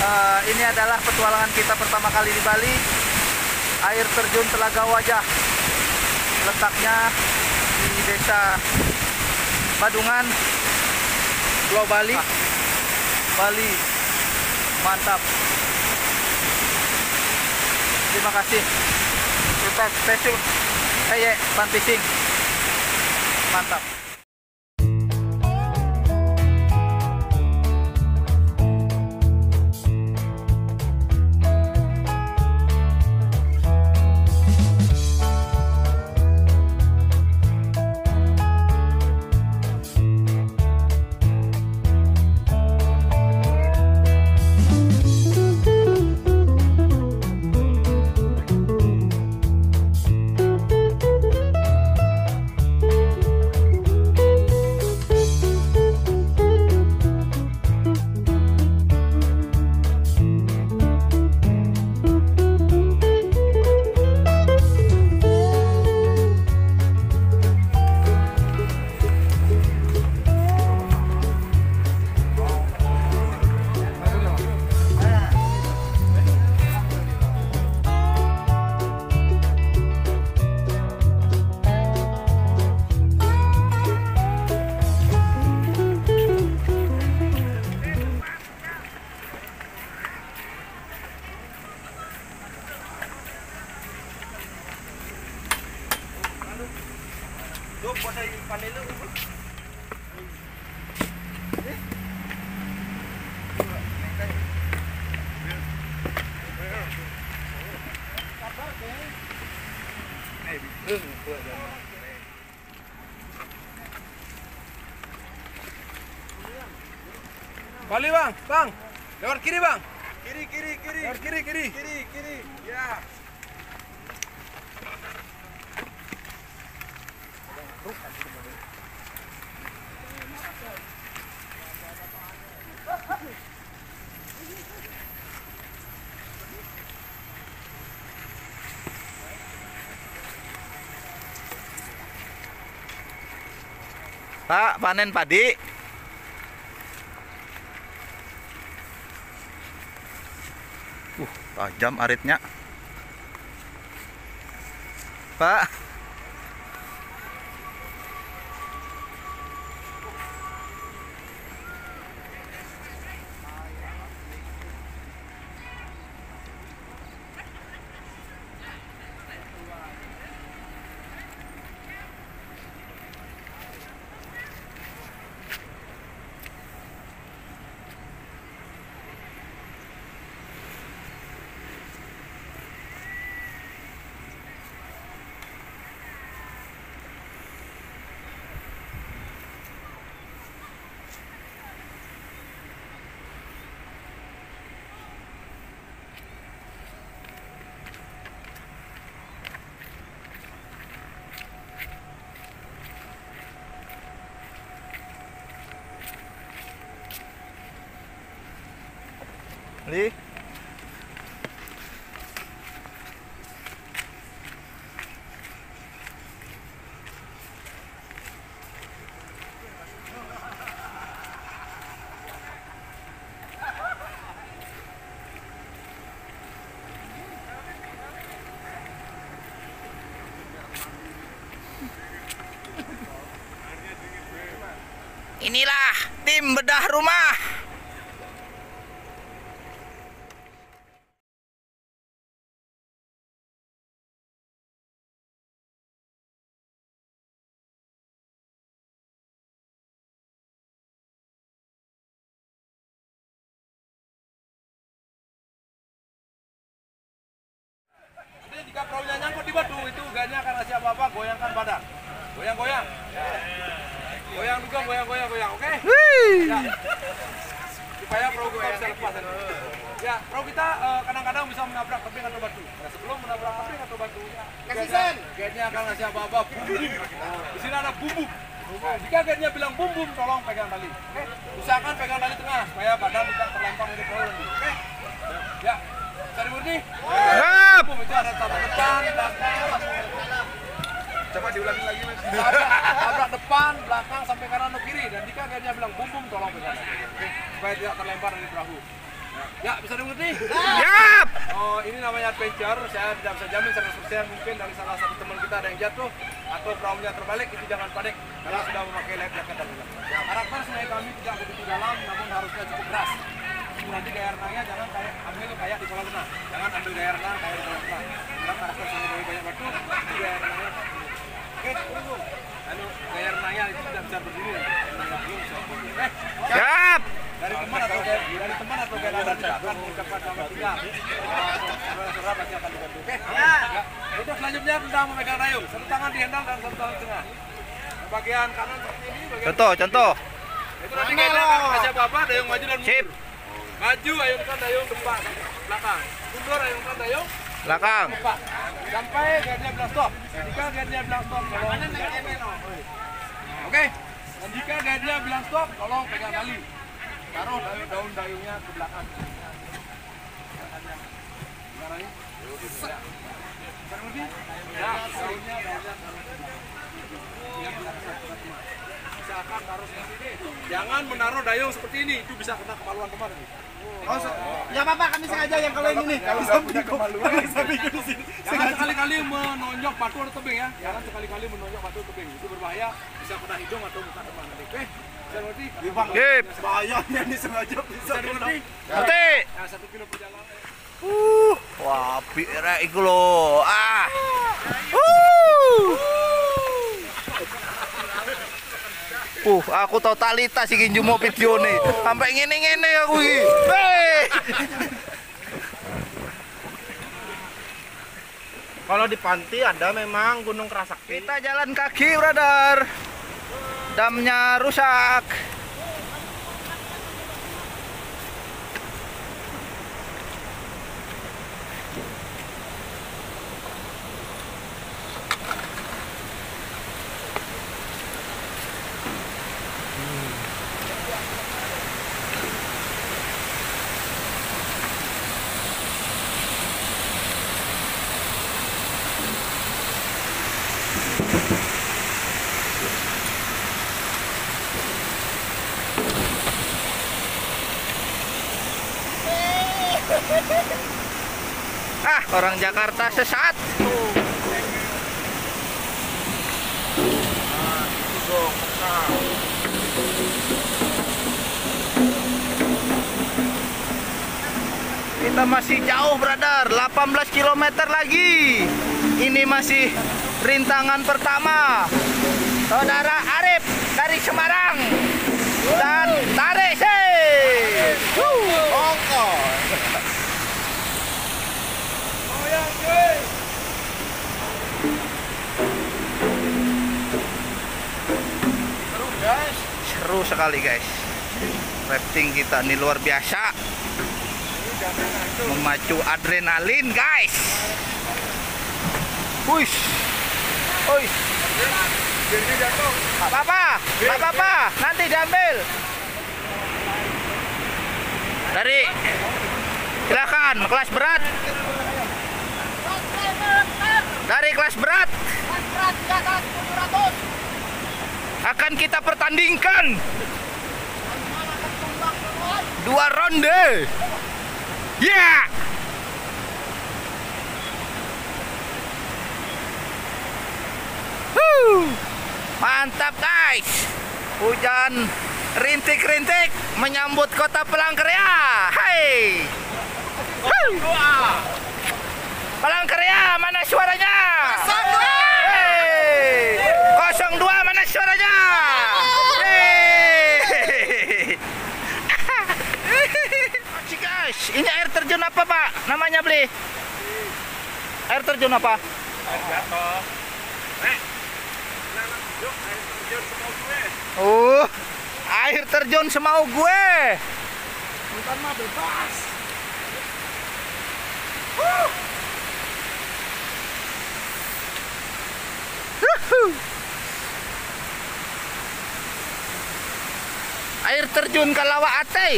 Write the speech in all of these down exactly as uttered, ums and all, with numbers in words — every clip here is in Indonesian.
Uh, ini adalah petualangan kita pertama kali di Bali. Air terjun Telaga Wajah, letaknya di desa Badungan, Pulau Bali. Bali, mantap. Terima kasih. Tetap stay tune. Kayak Fun Fishing, mantap. Bali bang, bang, lewat kiri bang. Kiri, kiri, kiri. Lewat kiri, kiri. Kiri, kiri. Ya. Pak, panen padi. Uh, tajam aritnya. Pak. Li. Inilah tim bedah rumah. Jika perahunya nyangkut di batu, itu ganya akan kasih apa-apa, goyangkan badan. Goyang-goyang. Ya. Goyang juga, goyang-goyang, goyang, oke? Okay? Ya. Supaya perahu kita bisa lepas. Ya, perahu kita kadang-kadang uh, bisa menabrak tebing atau batu. Nah, sebelum menabrak tebing atau batu, kasih sen. Ganya akan kasih apa-apa, bum-bum. Di sini ada bum-bum. Nah, jika ganya bilang bum-bum, tolong pegang tali. Oke? Okay? Usahakan pegang tali tengah, supaya badan tidak terlempar dari perahu nanti. Oke? Okay? Ya. Cari murni. Siap. Itu ada tabrak depan, belakang. Coba diulangi lagi mas. Tabrak, tabrak depan, belakang sampai kanan atau kiri. Dan jika dia bilang bum bum, tolong pegang. Oke, supaya tidak terlempar dari perahu. Ya, bisa dimengerti? Siap. Oh, ini namanya adventure. Saya tidak bisa jamin seratus persen mungkin dari salah satu teman kita ada yang jatuh atau perahunya terbalik, itu jangan panik karena sudah memakai life jacket dan helm. Ya, karakter sungai kami tidak begitu dalam, namun harusnya cukup deras. Nanti gaya renangnya jangan kayak ambil kayak di kolam renang. Jangan ambil gaya renang kayak di kolam renang. Karena karakter sungai kami banyak batu, itu gaya renangnya. Oke, tunggu. Lalu gaya renangnya itu tidak bisa berdiri. Renangnya belum bisa berdiri. Eh, Siap. dari teman atau dari, dari teman atau dari anda tidak akan mengucapkan selamat tinggal. Saudara pasti akan dibantu. Oke? Ya. Untuk selanjutnya tentang memegang dayung. Satu tangan di handle dan satu tangan di tengah. Bagian kanan seperti ini. Bagian Contoh, contoh. itu nanti kita akan kasih apa-apa, dayung maju dan mundur. Sip. Maju, ayunkan dayung depan, belakang. Mundur, ayunkan dayung Belakang. depan. Sampai guide-nya bilang stop. Jika guide-nya bilang stop, tolong. Oke? Dan jika guide-nya bilang stop, tolong pegang tali. Taruh dari daun dayungnya ke belakang. Gimana ini? Ya. Bisa ngerti? Ya, daunnya, daunnya taruh ke belakang. Misalkan taruh seperti ini. Jangan menaruh dayung seperti ini, itu bisa kena kemaluan kemarin. Oh, ya Bapak, kami sengaja yang kalau ini nih, kalau sampai kemaluan, sampai di sini. Jangan sekali-kali menonjok batu atau tebing ya. Jangan sekali-kali menonjok batu atau tebing. Itu berbahaya, bisa kena hidung atau muka teman nanti. Oke? Bisa ngerti? Sip. Bahayanya nih sengaja bisa Bisa dimengerti? Ngerti. Ya, satu kilo perjalanan. Uh, wah, pira iku lho. Ah. Uh. Uh, aku totalitas iki njumo videone. Sampai ngene-ngene aku iki. Hei. Kalau di Panti ada memang Gunung Kerasakti. Kita jalan kaki, brother. Damnya rusak. Ah, orang Jakarta sesat. Kita masih jauh, brother. delapan belas kilometer lagi. Ini masih rintangan pertama. Saudara Arif dari Semarang. Dan tarik sih. Seru sekali, guys. Rafting kita ini luar biasa. Memacu adrenalin, guys. Wush. Oi. Gak apa-apa, gak apa-apa. Nanti diambil. Dari silakan kelas berat. Dari kelas berat akan kita pertandingkan dua ronde. Ya. Yeah. Huh. Mantap, guys. Hujan rintik-rintik menyambut kota Palangkaraya. Hai. Huh. Palangkaraya, mana suaranya? Kosong dua. Hey. Kosong dua, mana suaranya? Hey. Guys, ini air terjun apa, Pak? Namanya beli? Air terjun apa? Oh, air terjun semau gue. Bukan mah bebas. Uh. Uhuh. Air terjun Kalawa Ate.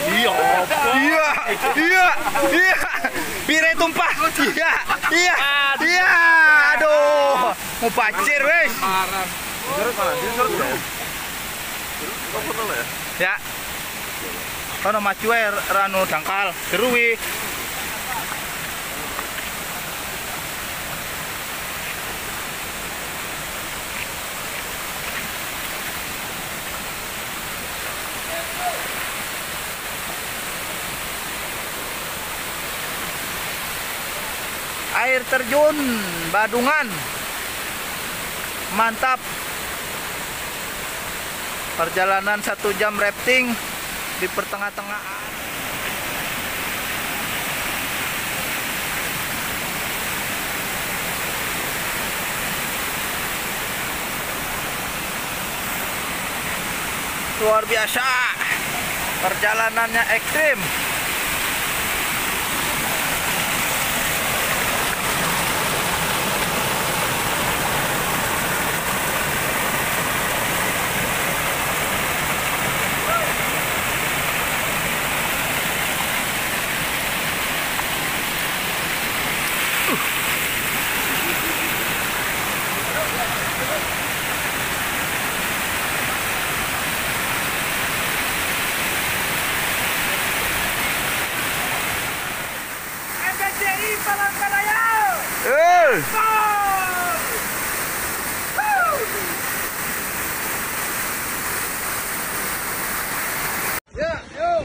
Iya, iya, iya, iya. Pire tumpah. Iya, iya, iya. Aduh, mau pacir wes. Surut mana? Surut ya? Kok pernah ya? Ya. Kono maju ae ranu dangkal, deruwi. Air terjun Badungan. Mantap. Perjalanan satu jam rafting di pertengah-tengah. Luar biasa. Perjalanannya ekstrim. Eh. Ya, yuk.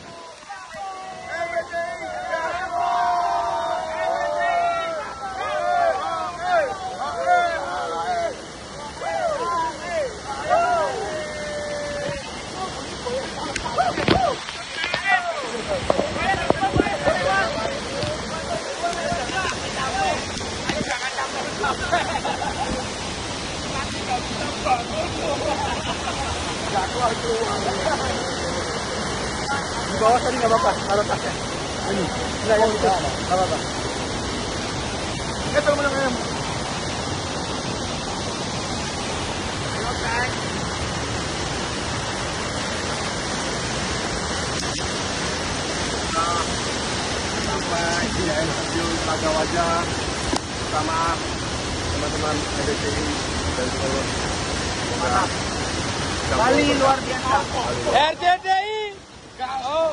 Di bawah tadi nggak apa-apa, taruh tasnya. Ini, nggak yang itu, nggak apa-apa. Eh, tolong menang ayam. Sampai di interview Laga Wajah bersama teman-teman R D C I dan seluruh Bali luar biasa. R D D I. Kau.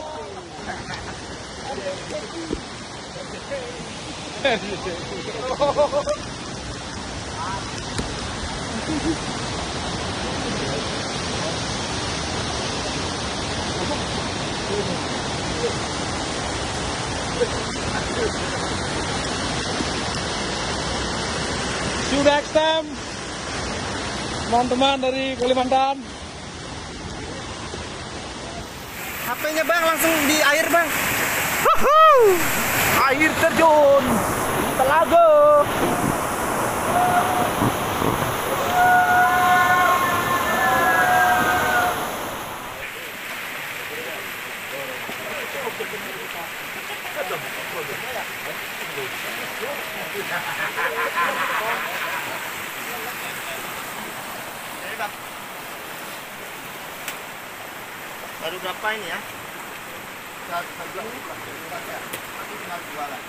See you next time, teman-teman dari Kalimantan. H P-nya bang langsung di air bang. Wuhuu. Air terjun Telaga. Baru berapa ini ya? Satu bulan. Aku tinggal jualan.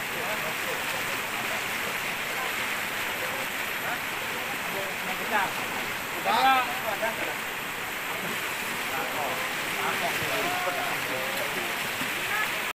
Hah?